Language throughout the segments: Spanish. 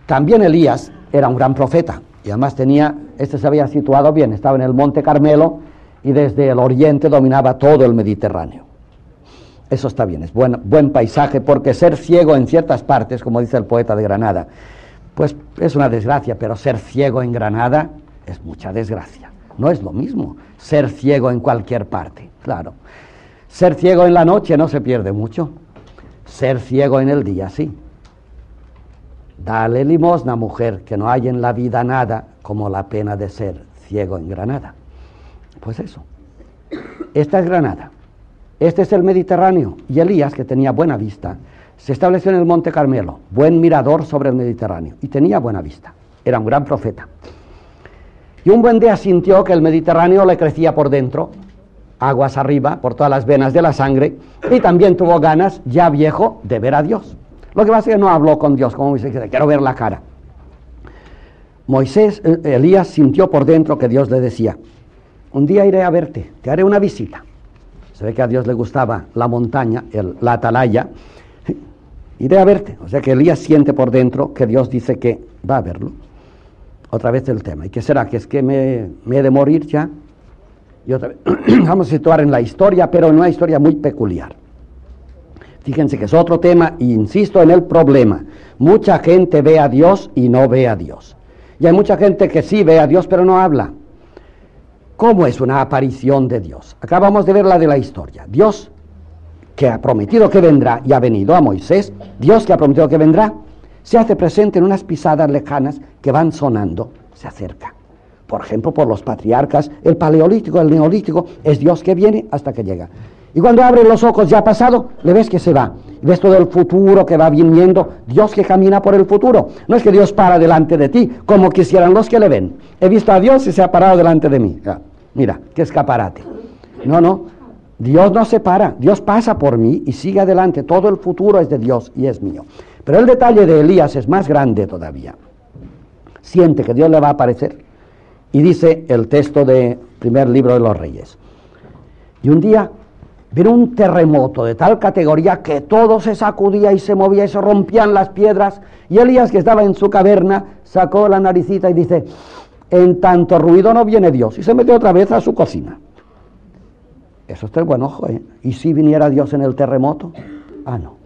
También Elías era un gran profeta, y además se había situado bien, estaba en el Monte Carmelo, y desde el oriente dominaba todo el Mediterráneo. Eso está bien, es buen paisaje, porque ser ciego en ciertas partes, como dice el poeta de Granada, pues es una desgracia, pero ser ciego en Granada es mucha desgracia. No es lo mismo ser ciego en cualquier parte, claro. Ser ciego en la noche no se pierde mucho, ser ciego en el día sí. Dale limosna, mujer, que no hay en la vida nada como la pena de ser ciego en Granada. Pues eso, esta es Granada, este es el Mediterráneo, y Elías, que tenía buena vista, se estableció en el Monte Carmelo, buen mirador sobre el Mediterráneo, y tenía buena vista, era un gran profeta. Y un buen día sintió que el Mediterráneo le crecía por dentro, aguas arriba, por todas las venas de la sangre, y también tuvo ganas, ya viejo, de ver a Dios. Lo que pasa es que no habló con Dios, como Moisés dice, quiero ver la cara. Elías sintió por dentro que Dios le decía, un día iré a verte, te haré una visita. Se ve que a Dios le gustaba la montaña, la atalaya, iré a verte. O sea que Elías siente por dentro que Dios dice que va a verlo. Otra vez el tema. ¿Y qué será? ¿Que es que me he de morir ya? Y otra vez, vamos a situar en la historia, pero en una historia muy peculiar. Fíjense que es otro tema, e insisto en el problema. Mucha gente ve a Dios y no ve a Dios. Y hay mucha gente que sí ve a Dios, pero no habla. ¿Cómo es una aparición de Dios? Acabamos de ver la de la historia. Dios, que ha prometido que vendrá, y ha venido a Moisés, Dios que ha prometido que vendrá, se hace presente en unas pisadas lejanas que van sonando, se acerca. Por ejemplo, por los patriarcas, el paleolítico, el neolítico, es Dios que viene hasta que llega. Y cuando abre los ojos ya ha pasado, le ves que se va. Y ves todo el futuro que va viniendo, Dios que camina por el futuro. No es que Dios para delante de ti, como quisieran los que le ven. He visto a Dios y se ha parado delante de mí. Mira, qué escaparate. No, Dios no se para, Dios pasa por mí y sigue adelante. Todo el futuro es de Dios y es mío. Pero el detalle de Elías es más grande todavía. Siente que Dios le va a aparecer. Y dice el texto del primer libro de los Reyes. Y un día vino un terremoto de tal categoría que todo se sacudía y se movía y se rompían las piedras. Y Elías, que estaba en su caverna, sacó la naricita y dice, en tanto ruido no viene Dios. Y se metió otra vez a su cocina. Eso está el buen ojo, ¿eh? ¿Y si viniera Dios en el terremoto? No.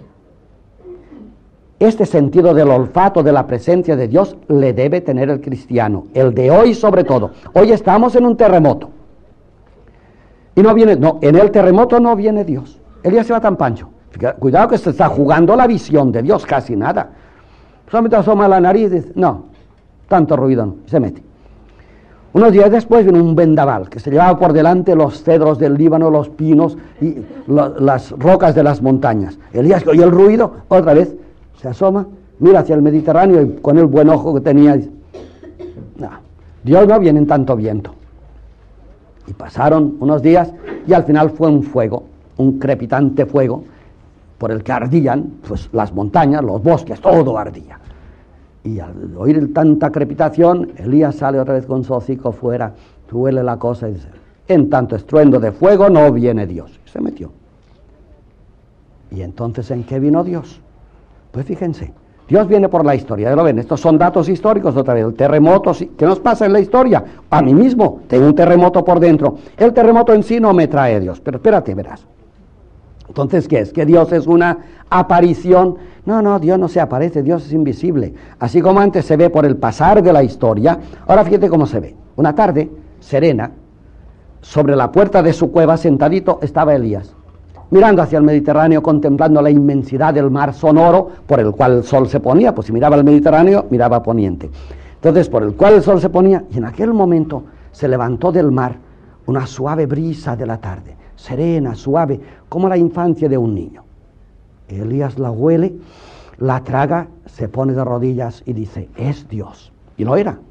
Este sentido del olfato de la presencia de Dios le debe tener el cristiano, el de hoy sobre todo. Hoy estamos en un terremoto. Y en el terremoto no viene Dios. Elías se va tan pancho. Cuidado que se está jugando la visión de Dios, casi nada. Solamente asoma la nariz y dice, no, tanto ruido no, se mete. Unos días después vino un vendaval que se llevaba por delante los cedros del Líbano, los pinos y las rocas de las montañas. Elías, que oye el ruido, otra vez se asoma, mira hacia el Mediterráneo y con el buen ojo que tenía, dice, no, Dios no viene en tanto viento. Y pasaron unos días y al final fue un fuego, un crepitante fuego, por el que ardían pues, las montañas, los bosques, todo ardía. Y al oír tanta crepitación, Elías sale otra vez con su hocico fuera, huele la cosa y dice, en tanto estruendo de fuego no viene Dios. Y se metió. ¿Y entonces en qué vino Dios? Pues fíjense, Dios viene por la historia, ¿lo ven? Estos son datos históricos otra vez, el terremoto, ¿qué nos pasa en la historia? A mí mismo, tengo un terremoto por dentro. El terremoto en sí no me trae Dios, pero espérate, verás. Entonces, ¿qué es? ¿Que Dios es una aparición? No, Dios no se aparece, Dios es invisible. Así como antes se ve por el pasar de la historia, ahora fíjate cómo se ve. Una tarde, serena, sobre la puerta de su cueva, sentadito, estaba Elías, mirando hacia el Mediterráneo, contemplando la inmensidad del mar sonoro, por el cual el sol se ponía, pues si miraba al Mediterráneo, miraba a poniente. Entonces, por el cual el sol se ponía, y en aquel momento se levantó del mar una suave brisa de la tarde, serena, suave, como la infancia de un niño. Elías la huele, la traga, se pone de rodillas y dice, es Dios. Y lo era.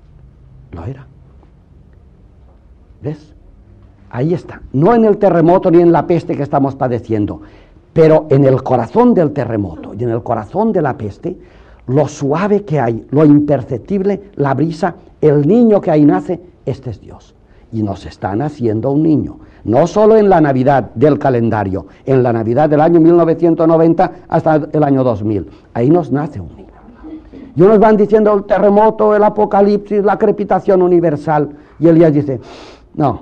¿Ves? Ahí está. No en el terremoto ni en la peste que estamos padeciendo, pero en el corazón del terremoto y en el corazón de la peste, lo suave que hay, lo imperceptible, la brisa, el niño que ahí nace, este es Dios. Y nos está naciendo un niño. No solo en la Navidad del calendario, en la Navidad del año 1990 hasta el año 2000. Ahí nos nace un niño. Y unos van diciendo el terremoto, el apocalipsis, la crepitación universal. Y Elías dice, no.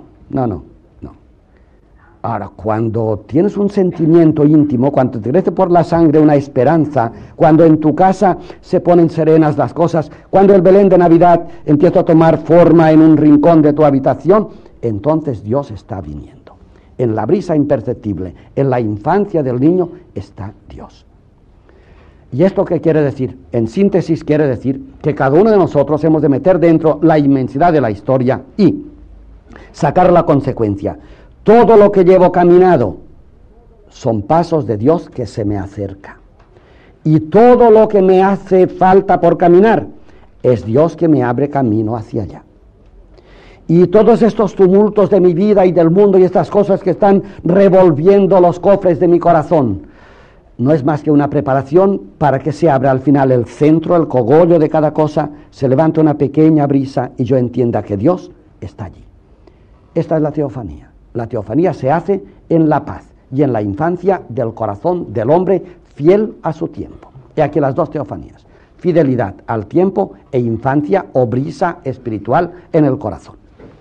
Ahora, cuando tienes un sentimiento íntimo, cuando te crece por la sangre una esperanza, cuando en tu casa se ponen serenas las cosas, cuando el Belén de Navidad empieza a tomar forma en un rincón de tu habitación, entonces Dios está viniendo. En la brisa imperceptible, en la infancia del niño, está Dios. ¿Y esto qué quiere decir? En síntesis quiere decir que cada uno de nosotros hemos de meter dentro la inmensidad de la historia y sacar la consecuencia. Todo lo que llevo caminado son pasos de Dios que se me acerca. Y todo lo que me hace falta por caminar es Dios que me abre camino hacia allá. Y todos estos tumultos de mi vida y del mundo y estas cosas que están revolviendo los cofres de mi corazón, no es más que una preparación para que se abra al final el centro, el cogollo de cada cosa, se levante una pequeña brisa y yo entienda que Dios está allí. Esta es la teofanía. La teofanía se hace en la paz y en la infancia del corazón del hombre fiel a su tiempo. He aquí las dos teofanías: fidelidad al tiempo e infancia o brisa espiritual en el corazón.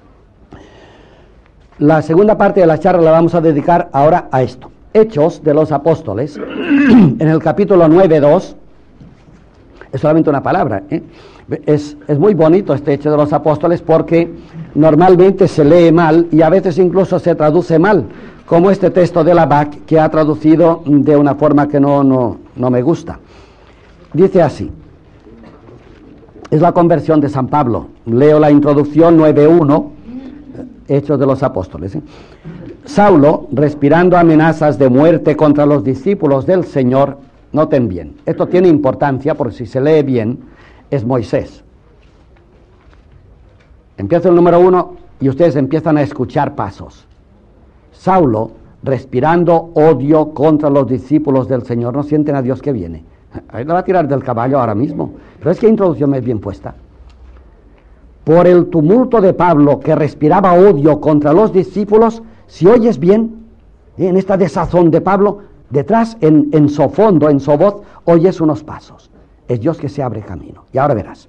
La segunda parte de la charla la vamos a dedicar ahora a esto. Hechos de los Apóstoles, en el capítulo 9:2, es solamente una palabra, Es muy bonito este Hecho de los Apóstoles porque normalmente se lee mal y a veces incluso se traduce mal, como este texto de Labac que ha traducido de una forma que no me gusta. Dice así, es la conversión de San Pablo. Leo la introducción 9:1, Hechos de los Apóstoles. Saulo, respirando amenazas de muerte contra los discípulos del Señor, noten bien, esto tiene importancia porque si se lee bien, es Moisés. Empieza el número 1 y ustedes empiezan a escuchar pasos. Saulo, respirando odio contra los discípulos del Señor. No sienten a Dios que viene. Ahí la va a tirar del caballo ahora mismo. Pero es que introducción es bien puesta. Por el tumulto de Pablo, que respiraba odio contra los discípulos, si oyes bien, en esta desazón de Pablo, detrás, en su fondo, en su voz, oyes unos pasos. Es Dios que se abre camino. Y ahora verás.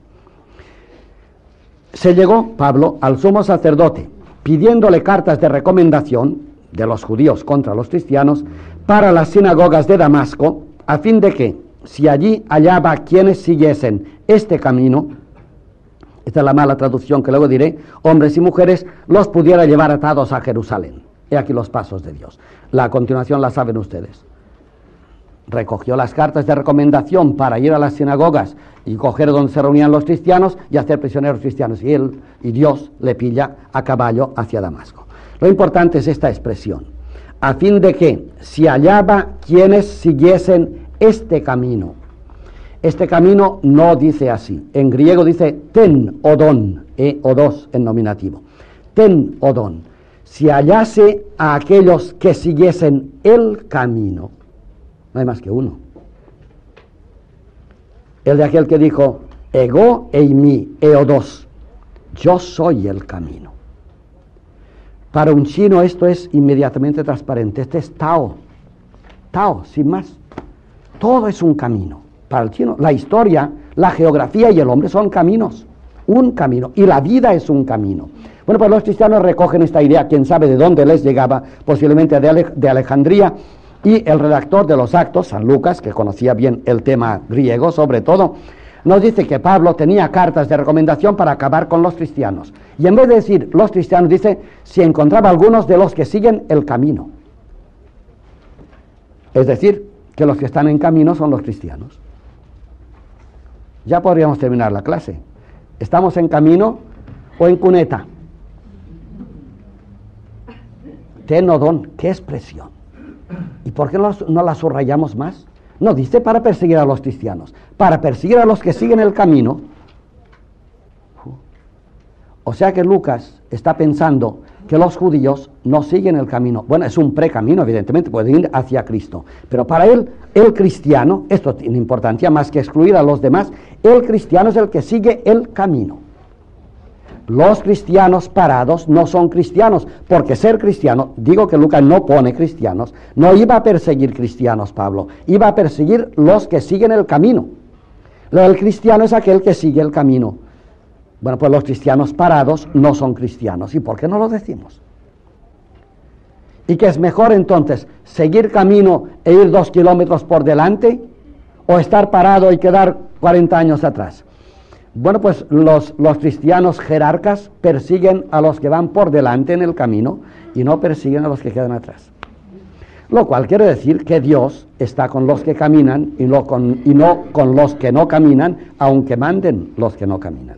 Se llegó Pablo al sumo sacerdote, pidiéndole cartas de recomendación de los judíos contra los cristianos para las sinagogas de Damasco, a fin de que, si allí hallaba quienes siguiesen este camino, esta es la mala traducción que luego diré, hombres y mujeres, los pudiera llevar atados a Jerusalén. He aquí los pasos de Dios. La continuación la saben ustedes. Recogió las cartas de recomendación para ir a las sinagogas y coger donde se reunían los cristianos y hacer prisioneros cristianos. Y él y Dios le pilla a caballo hacia Damasco. Lo importante es esta expresión. A fin de que si hallaba quienes siguiesen este camino. Este camino no dice así. En griego dice ten odon, odos en nominativo. Ten odon. Si hallase a aquellos que siguiesen el camino. No hay más que uno. El de aquel que dijo, ego eimi eodos, yo soy el camino. Para un chino esto es inmediatamente transparente. Este es Tao. Tao, sin más. Todo es un camino. Para el chino, la historia, la geografía y el hombre son caminos. Un camino. Y la vida es un camino. Bueno, pues los cristianos recogen esta idea, quién sabe de dónde les llegaba, posiblemente de Alejandría. Y el redactor de los Actos, San Lucas, que conocía bien el tema griego sobre todo, nos dice que Pablo tenía cartas de recomendación para acabar con los cristianos. Y en vez de decir los cristianos, dice, si encontraba algunos de los que siguen el camino. Es decir, que los que están en camino son los cristianos. Ya podríamos terminar la clase. ¿Estamos en camino o en cuneta? Tenodón, qué expresión. ¿Y por qué no la subrayamos más? No dice para perseguir a los cristianos, para perseguir a los que siguen el camino. O sea que Lucas está pensando que los judíos no siguen el camino. Bueno, es un precamino, evidentemente, pueden ir hacia Cristo. Pero para él, el cristiano, esto tiene importancia más que excluir a los demás, el cristiano es el que sigue el camino. Los cristianos parados no son cristianos, porque ser cristiano, digo que Lucas no pone cristianos, no iba a perseguir cristianos Pablo, iba a perseguir los que siguen el camino. El cristiano es aquel que sigue el camino. Bueno, pues los cristianos parados no son cristianos. ¿Y por qué no lo decimos? ¿Y qué es mejor entonces? ¿Seguir camino e ir 2 kilómetros por delante? ¿O estar parado y quedar 40 años atrás? Bueno, pues los cristianos jerarcas persiguen a los que van por delante en el camino y no persiguen a los que quedan atrás. Lo cual quiere decir que Dios está con los que caminan y no con los que no caminan, aunque manden los que no caminan.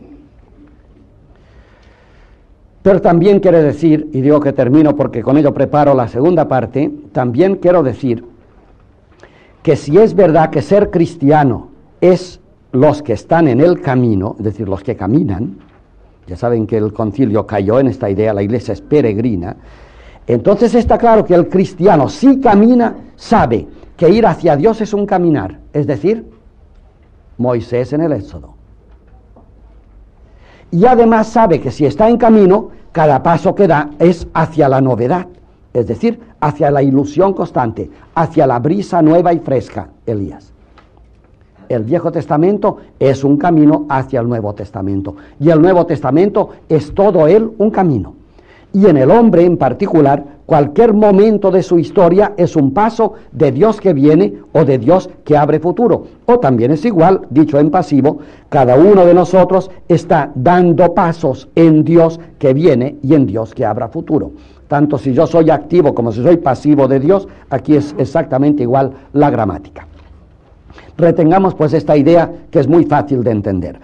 Pero también quiere decir, y digo que termino porque con ello preparo la segunda parte, también quiero decir que si es verdad que ser cristiano es los que están en el camino, es decir, los que caminan, ya saben que el concilio cayó en esta idea, la iglesia es peregrina, entonces está claro que el cristiano, si camina, sabe que ir hacia Dios es un caminar, es decir, Moisés en el Éxodo. Y además sabe que si está en camino, cada paso que da es hacia la novedad, es decir, hacia la ilusión constante, hacia la brisa nueva y fresca, Elías. El Viejo Testamento es un camino hacia el Nuevo Testamento, y el Nuevo Testamento es todo él un camino. Y en el hombre en particular, cualquier momento de su historia es un paso de Dios que viene o de Dios que abre futuro. O también es igual, dicho en pasivo, cada uno de nosotros está dando pasos en Dios que viene y en Dios que abra futuro. Tanto si yo soy activo como si soy pasivo de Dios, aquí es exactamente igual la gramática. Retengamos pues esta idea que es muy fácil de entender.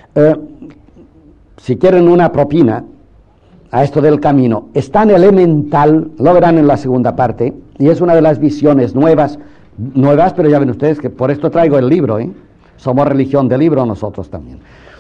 Si quieren una propina a esto del camino, es tan elemental, lo verán en la segunda parte, y es una de las visiones nuevas, pero ya ven ustedes que por esto traigo el libro, somos religión de libro nosotros también.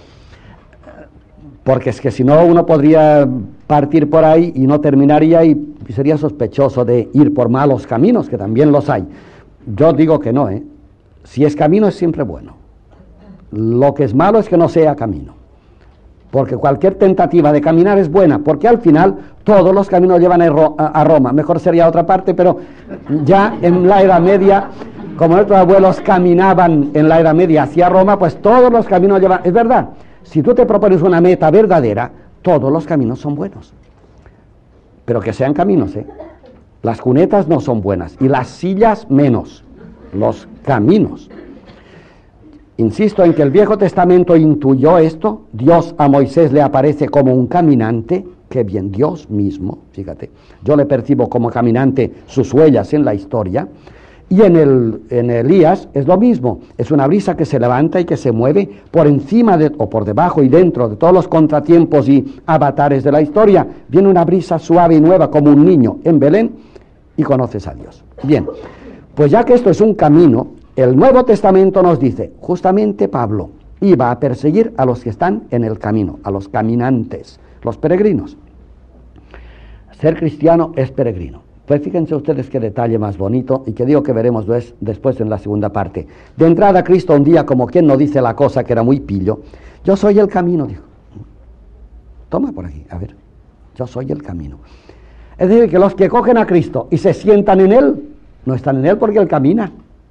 Porque es que si no uno podría partir por ahí y no terminaría y sería sospechoso de ir por malos caminos, que también los hay. Yo digo que no, si es camino es siempre bueno. Lo que es malo es que no sea camino. Porque cualquier tentativa de caminar es buena, porque al final todos los caminos llevan a Roma. Mejor sería otra parte, pero ya en la Edad Media, como nuestros abuelos caminaban en la Edad Media hacia Roma, pues todos los caminos llevan... Es verdad, si tú te propones una meta verdadera, todos los caminos son buenos. Pero que sean caminos, Las cunetas no son buenas, y las sillas menos, los caminos. Insisto en que el Viejo Testamento intuyó esto. Dios a Moisés le aparece como un caminante, que bien, Dios mismo, fíjate, yo le percibo como caminante sus huellas en la historia, y en Elías es lo mismo, es una brisa que se levanta y que se mueve por encima o por debajo y dentro de todos los contratiempos y avatares de la historia, viene una brisa suave y nueva como un niño en Belén y conoces a Dios. Bien, pues ya que esto es un camino, el Nuevo Testamento nos dice, justamente Pablo iba a perseguir a los que están en el camino, a los caminantes, los peregrinos. Ser cristiano es peregrino. Pues fíjense ustedes qué detalle más bonito, y que digo que veremos después en la segunda parte. De entrada Cristo un día, como quien no dice la cosa, que era muy pillo, yo soy el camino, dijo. Toma por aquí, a ver, yo soy el camino. Es decir, que los que cogen a Cristo y se sientan en Él, no están en Él porque Él camina.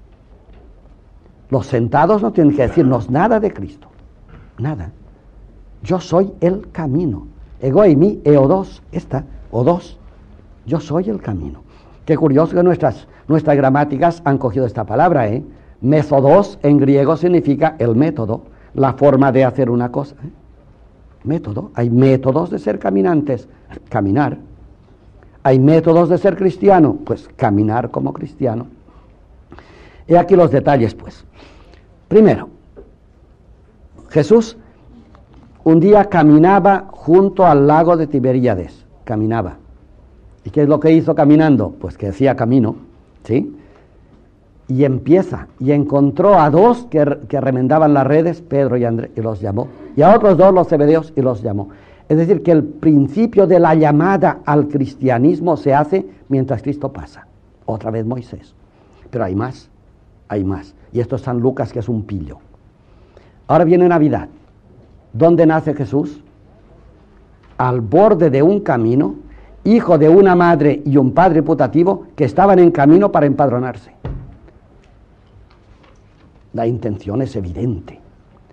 Los sentados no tienen que decirnos nada de Cristo, nada. Yo soy el camino. Ego eimi, eodos, odos. Yo soy el camino. Qué curioso que nuestras gramáticas han cogido esta palabra, Métodos en griego significa el método, la forma de hacer una cosa. Método. Hay métodos de ser caminantes, caminar. Hay métodos de ser cristiano, pues caminar como cristiano. He aquí los detalles, pues. Primero, Jesús un día caminaba junto al lago de Tiberíades, caminaba. ¿Y qué es lo que hizo caminando? Pues que hacía camino, ¿sí? Y empieza, y encontró a dos que remendaban las redes, Pedro y Andrés, y los llamó. Y a otros dos, los zebedeos, y los llamó. Es decir, que el principio de la llamada al cristianismo se hace mientras Cristo pasa. Otra vez Moisés. Pero hay más. Y esto es San Lucas, que es un pillo. Ahora viene Navidad. ¿Dónde nace Jesús? Al borde de un camino, hijo de una madre y un padre putativo que estaban en camino para empadronarse. La intención es evidente.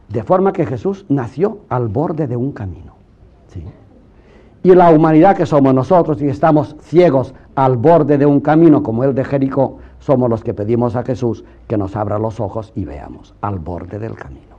De forma que Jesús nació al borde de un camino. ¿Sí? Y la humanidad que somos nosotros, y estamos ciegos al borde de un camino como el de Jericó, somos los que pedimos a Jesús que nos abra los ojos y veamos al borde del camino.